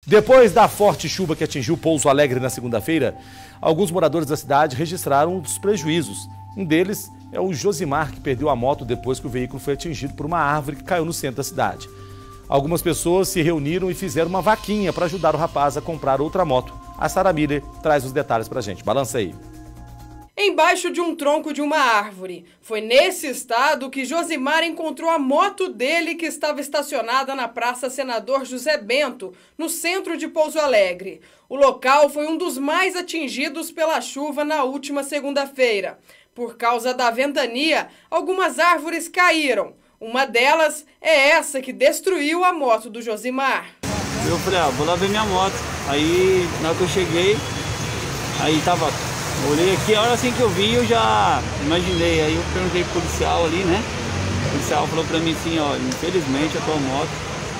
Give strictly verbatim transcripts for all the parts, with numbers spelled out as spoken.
Depois da forte chuva que atingiu Pouso Alegre na segunda-feira, alguns moradores da cidade registraram os prejuízos. Um deles é o Josimar, que perdeu a moto depois que o veículo foi atingido por uma árvore que caiu no centro da cidade. Algumas pessoas se reuniram e fizeram uma vaquinha para ajudar o rapaz a comprar outra moto. A Sara Miller traz os detalhes pra gente. Balança aí. Embaixo de um tronco de uma árvore. Foi nesse estado que Josimar encontrou a moto dele que estava estacionada na Praça Senador José Bento, no centro de Pouso Alegre. O local foi um dos mais atingidos pela chuva na última segunda-feira. Por causa da ventania, algumas árvores caíram. Uma delas é essa que destruiu a moto do Josimar. Eu falei, ah, vou lá ver minha moto. Aí, na hora que eu cheguei, aí tava... Olhei aqui, a hora assim que eu vi, eu já imaginei. Aí eu perguntei pro policial ali, né? O policial falou pra mim assim, ó, infelizmente a tua moto,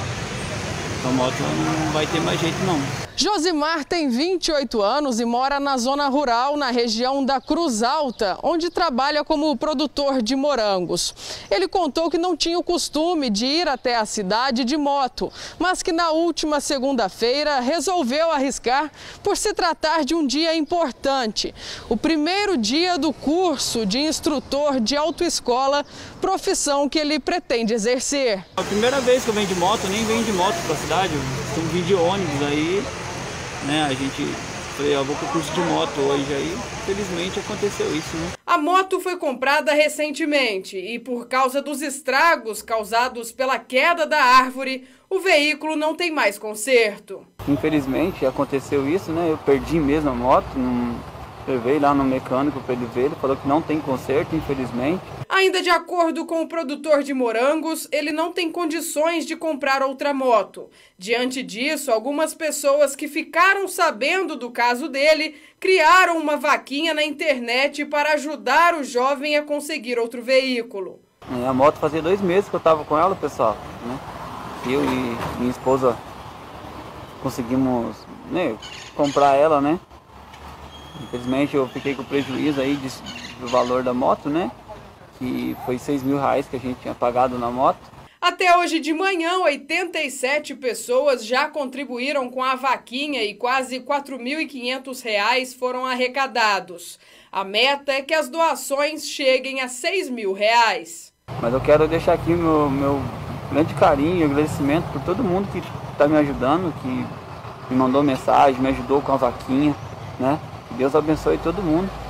a tua moto não vai ter mais jeito não. Josimar tem vinte e oito anos e mora na zona rural, na região da Cruz Alta, onde trabalha como produtor de morangos. Ele contou que não tinha o costume de ir até a cidade de moto, mas que na última segunda-feira resolveu arriscar por se tratar de um dia importante. O primeiro dia do curso de instrutor de autoescola, profissão que ele pretende exercer. A primeira vez que eu venho de moto, eu nem venho de moto para a cidade, eu costumo vir de ônibus aí. Né, a gente, falei, eu vou pro curso de moto hoje, aí felizmente aconteceu isso, né? A moto foi comprada recentemente e por causa dos estragos causados pela queda da árvore, o veículo não tem mais conserto. Infelizmente aconteceu isso, né, eu perdi mesmo a moto, não... levei lá no mecânico para ele ver, ele falou que não tem conserto, infelizmente. Ainda de acordo com o produtor de morangos, ele não tem condições de comprar outra moto. Diante disso, algumas pessoas que ficaram sabendo do caso dele criaram uma vaquinha na internet para ajudar o jovem a conseguir outro veículo. A moto fazia dois meses que eu estava com ela, pessoal, né? Eu e minha esposa conseguimos, né, comprar ela, né? Infelizmente eu fiquei com prejuízo aí de, do valor da moto, né? Que foi seis mil reais que a gente tinha pagado na moto. Até hoje de manhã, oitenta e sete pessoas já contribuíram com a vaquinha e quase quatro mil e quinhentos reais foram arrecadados. A meta é que as doações cheguem a seis mil reais. Mas eu quero deixar aqui meu, meu grande carinho e agradecimento por todo mundo que está me ajudando, que me mandou mensagem, me ajudou com a vaquinha, né? Deus abençoe todo mundo.